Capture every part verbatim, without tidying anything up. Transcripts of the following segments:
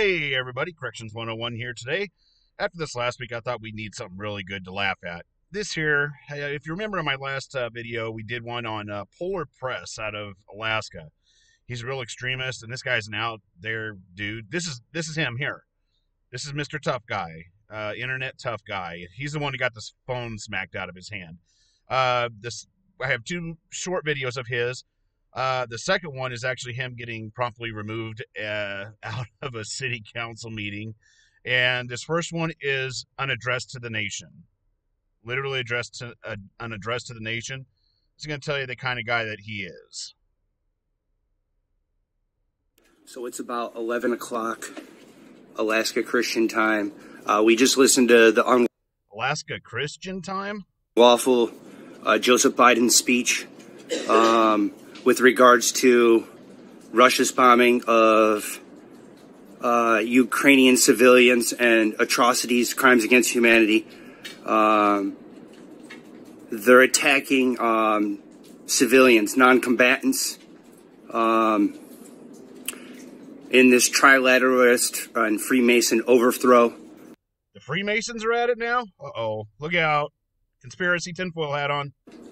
Hey everybody, Corrections one oh one here today. After this last week, I thought we'd need something really good to laugh at. This here, if you remember in my last uh, video, we did one on uh, Polar Press out of Alaska. He's a real extremist, and this guy's an out there dude. This is this is him here. This is Mister Tough Guy, uh, Internet Tough Guy. He's the one who got this phone smacked out of his hand. Uh, this I have two short videos of his. Uh, the second one is actually him getting promptly removed uh, out of a city council meeting. And this first one is an address to the nation. Literally addressed to uh, an address to the nation. He's going to tell you the kind of guy that he is. So it's about eleven o'clock, Alaska Christian time. Uh, we just listened to the Alaska Christian time? unlawful uh, Joseph Biden speech. Um... with regards to Russia's bombing of uh, Ukrainian civilians and atrocities, crimes against humanity. Um, they're attacking um, civilians, non-combatants, um, in this trilateralist and Freemason overthrow. The Freemasons are at it now? Uh-oh. Look out. Conspiracy tinfoil hat on.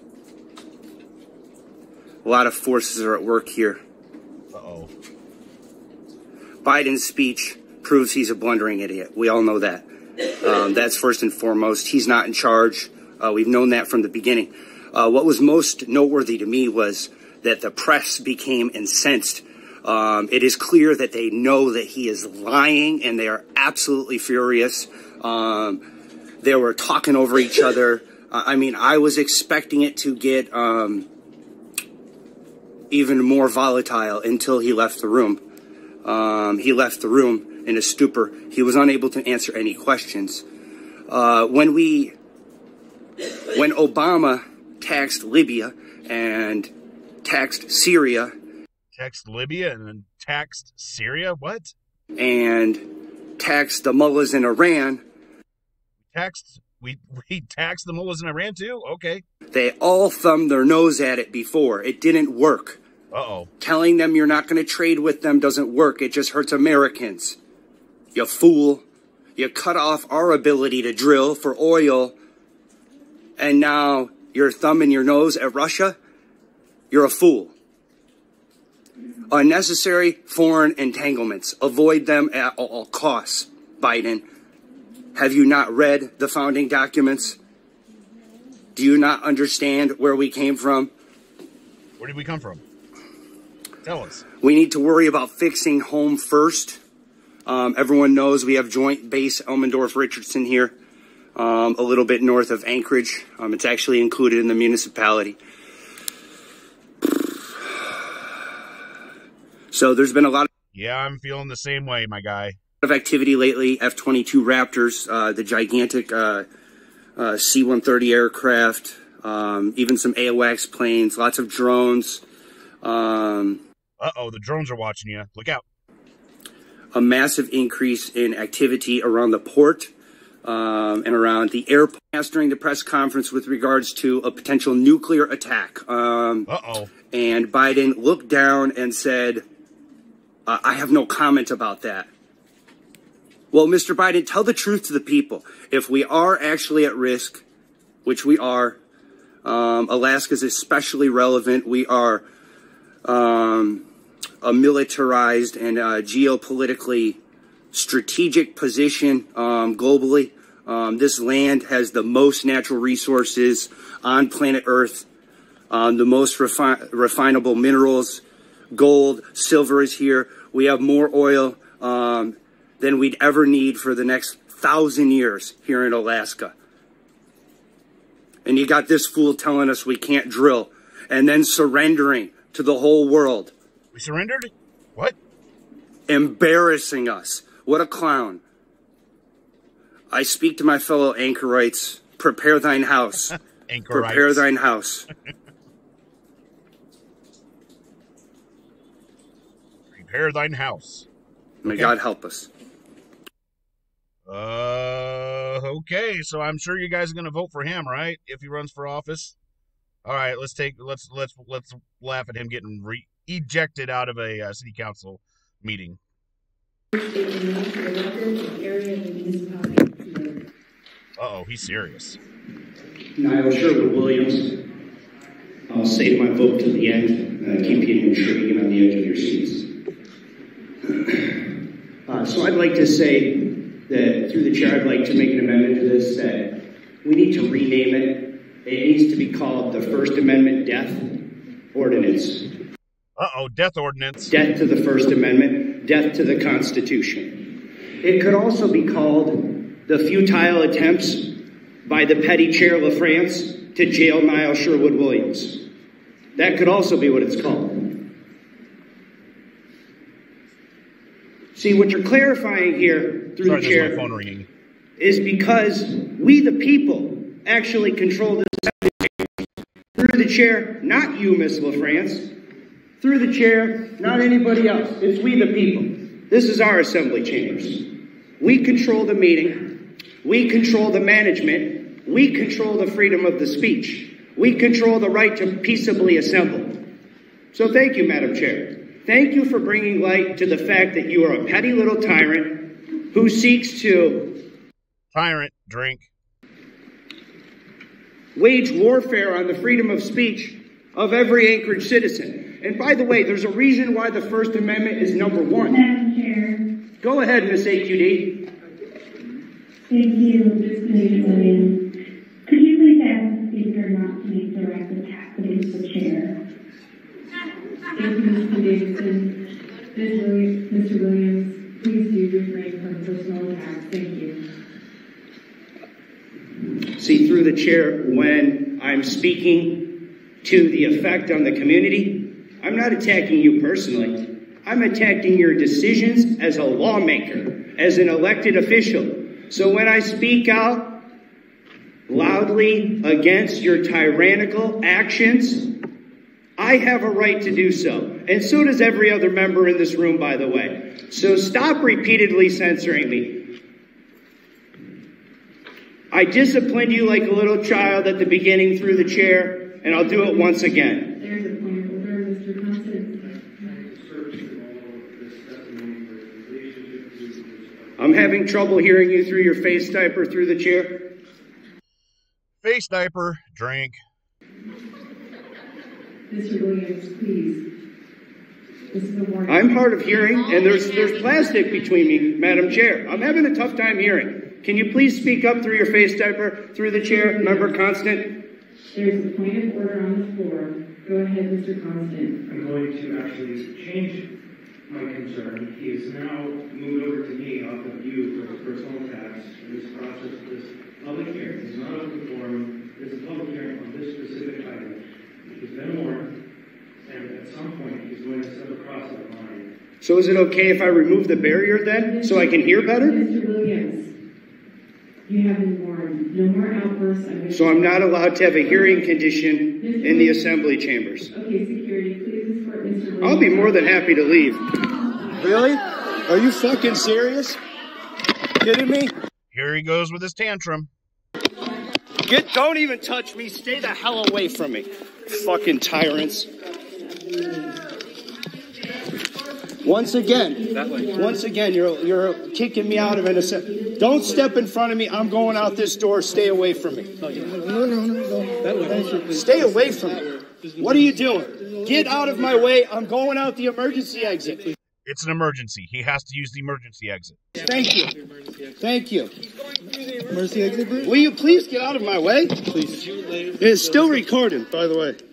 A lot of forces are at work here. Uh-oh. Biden's speech proves he's a blundering idiot. We all know that. Um, that's first and foremost. He's not in charge. Uh, we've known that from the beginning. Uh, what was most noteworthy to me was that the press became incensed. Um, it is clear that they know that he is lying, and they are absolutely furious. Um, they were talking over each other. Uh, I mean, I was expecting it to get Um, even more volatile until he left the room. Um, he left the room in a stupor. He was unable to answer any questions. Uh, when we, when Obama taxed Libya and taxed Syria. Taxed Libya and then taxed Syria? What? And taxed the mullahs in Iran. Taxed, we, we taxed the mullahs in Iran too? Okay. They all thumbed their nose at it before. It didn't work. Uh-oh. Telling them you're not going to trade with them doesn't work. It just hurts Americans. You fool. You cut off our ability to drill for oil, and now you're thumbing your nose at Russia? You're a fool. Unnecessary foreign entanglements. Avoid them at all costs, Biden. Have you not read the founding documents? Do you not understand where we came from? Where did we come from? Tell us. We need to worry about fixing home first. Um, everyone knows we have Joint Base Elmendorf-Richardson here, um, a little bit north of Anchorage. Um, it's actually included in the municipality. So there's been a lot of... Yeah, I'm feeling the same way, my guy. of activity lately. F twenty-two Raptors, uh, the gigantic uh, uh, C one thirty aircraft, um, even some AWACS planes, lots of drones. Um, Uh-oh, the drones are watching you. Look out. A massive increase in activity around the port um, and around the airport during the press conference with regards to a potential nuclear attack. Um, Uh-oh. And Biden looked down and said, uh, I have no comment about that. Well, Mister Biden, tell the truth to the people. If we are actually at risk, which we are, um, Alaska is especially relevant. We are um, a militarized and uh, geopolitically strategic position um, globally. Um, this land has the most natural resources on planet Earth, um, the most refi refinable minerals. Gold, silver is here. We have more oil um, than we'd ever need for the next thousand years here in Alaska. And you got this fool telling us we can't drill and then surrendering to the whole world. We surrendered? What? Embarrassing us. What a clown. I speak to my fellow anchorites. Prepare thine house. Anchorites. Prepare thine house. Prepare thine house. May Okay. God help us. Uh, okay, so I'm sure you guys are going to vote for him, right? If he runs for office. All right, let's take let's let's let's laugh at him getting re ejected out of a uh, city council meeting. Uh-oh, he's serious. Niall Sherwood Williams. I'll say my vote to the end. Uh, keep you intriguing on the edge of your seats. Uh, so I'd like to say that through the chair, I'd like to make an amendment to this that we need to rename it. It needs to be called the First Amendment Death Ordinance. Uh-oh, death ordinance. Death to the First Amendment, death to the Constitution. It could also be called the futile attempts by the petty Chair LaFrance to jail Niall Sherwood Williams. That could also be what it's called. See, what you're clarifying here through Sorry, the chair my phone ringing. is because we, the people, actually control this through the chair, not you, Miss LaFrance. Through the chair, not anybody else. It's we, the people. This is our assembly chambers. We control the meeting. We control the management. We control the freedom of the speech. We control the right to peaceably assemble. So thank you, Madam Chair. Thank you for bringing light to the fact that you are a petty little tyrant who seeks to... Tyrant, drink. Wage warfare on the freedom of speech of every Anchorage citizen. And by the way, there's a reason why the First Amendment is number one. Madam Chair. Go ahead, Miss A Q D. Thank you, Mister Williams. Could you please ask the Speaker not to make direct attacks against the Chair? Thank you, Mister Davidson. Mister Williams, please do refrain from personal attacks. Thank you. See, through the chair, when I'm speaking to the effect on the community, I'm not attacking you personally. I'm attacking your decisions as a lawmaker, as an elected official. So when I speak out loudly against your tyrannical actions, I have a right to do so. And so does every other member in this room, by the way. So stop repeatedly censoring me. I disciplined you like a little child at the beginning through the chair, and I'll do it once again. There's a point of order, Mister Constant. I'm having trouble hearing you through your face diaper through the chair. Face diaper, drink. Mister Williams, please. This is a warning. I'm hard of hearing, and there's there's plastic between me, Madam Chair. I'm having a tough time hearing. Can you please speak up through your face diaper through the chair, Member Constant? There's a point of order on the floor. Go ahead, Mister Constant. I'm going to actually change my concern. He has now moved over to me off of you for the personal attacks in this process, this public hearing. It's not open forum. It's a public hearing on this specific item. He's been warned, and at some point he's going to step across that line. So is it okay if I remove the barrier then, so I can hear better? Mister Williams, you have been warned. No more outbursts. I'm So I'm not allowed to have a hearing condition in the assembly chambers. Okay, security, please escort Mister Williams. I'll be more than happy to leave. Really? Are you fucking serious? Kidding me? Here he goes with his tantrum. Get, don't even touch me. Stay the hell away from me. Fucking tyrants. Once again, once again, you're you're kicking me out of an assembly. Don't step in front of me. I'm going out this door. Stay away from me. No, no, no, no. That way. Stay away from me. What are you doing? Get out of my way. I'm going out the emergency exit. It's an emergency. He has to use the emergency exit. Thank you. Thank you. Emergency exit, bro? Will you please get out of my way? Please. It's still recording, by the way.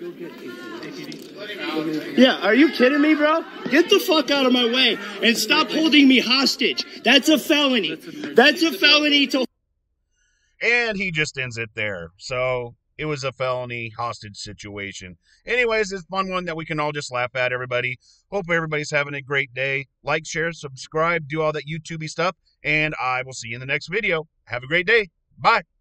Yeah, are you kidding me, bro? Get the fuck out of my way and stop holding me hostage. That's a felony. That's a felony to... And he just ends it there. So it was a felony hostage situation. Anyways, it's a fun one that we can all just laugh at, everybody. Hope everybody's having a great day. Like, share, subscribe, do all that YouTube-y stuff. And I will see you in the next video. Have a great day. Bye.